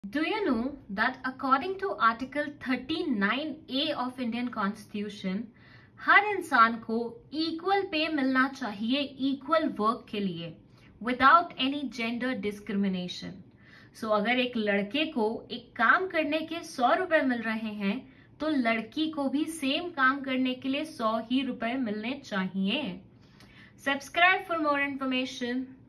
Do you know that according to Article 39A of Indian Constitution, हर इंसान को equal pay मिलना चाहिए equal work के लिए without any gender discrimination. So अगर एक लड़के को एक काम करने के 100 रुपए मिल रहे हैं तो लड़की को भी सेम काम करने के लिए 100 ही रुपए मिलने चाहिए। Subscribe for more information.